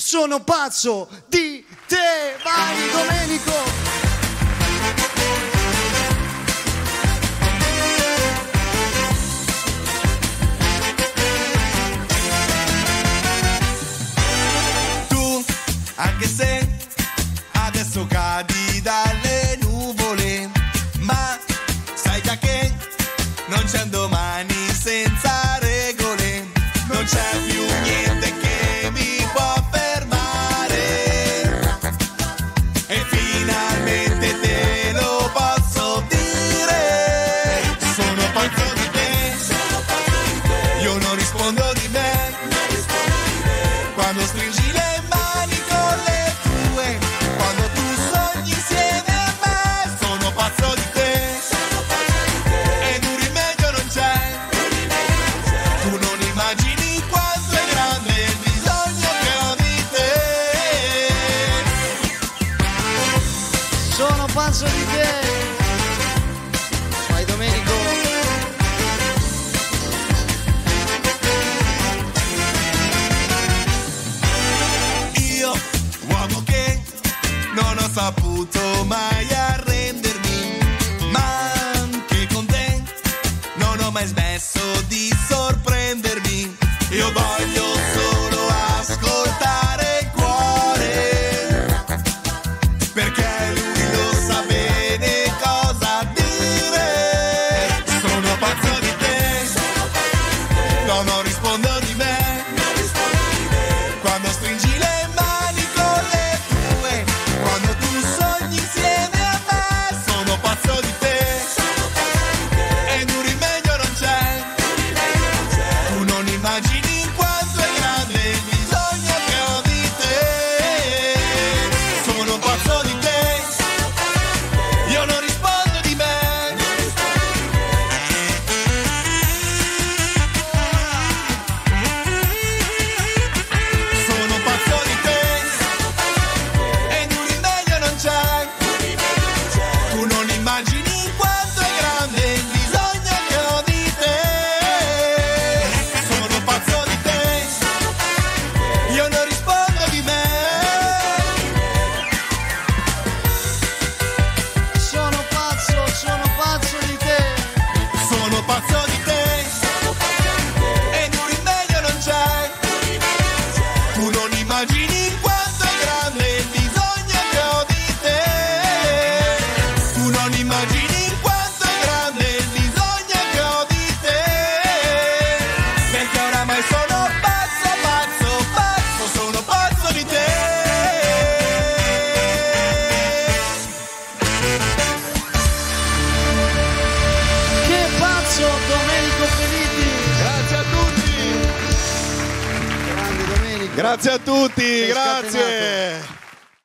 sono pazzo di te. Vai Domenico. Anche se adesso cadi dalle nuvole, ma sai già che non c'è un domani senza regole, non c'è più niente che mi può fermare, e finalmente te lo posso dire, sono pazzo di te, io non rispondo di me, quando stringi le mani con le tue, quando tu sogni insieme a me, sono pazzo di te, ed un rimedio non c'è, tu non immagini quanto è grande il bisogno che ho di te. Sono pazzo di te. Vai Domenico. Uomo che non ho saputo mai arrendermi, ma anche con te non ho mai smesso di sorprendermi. Io voglio solo ascoltare il cuore, perché lui lo sa bene cosa dire. Sono pazzo di te, no, non rispondo di me, quando stringi le mani con le tue, quando tu sogni insieme a me, sono pazzo di te, ed un rimedio non c'è, tu non immagini quanto è grande il bisogno che ho di te, sono pazzo di te, io non rispondo di me. Sono pazzo di te, ed un rimedio non c'è, tu non immagini quanto è grande il bisogno che ho di te. Sono pazzo di te, io non rispondo di me. Sono pazzo di te. Sono pazzo di te, ed un rimedio non c'è, tu non immagini quanto è grande il bisogno che ho di te, tu non immagini quanto è grande il bisogno che ho di te, perché oramai sono pazzo, pazzo, pazzo, sono pazzo di te. Che pazzo Domenico Felitti. Grazie a tutti, Grande Domenico. grazie a tutti, Sei grazie. scatenato.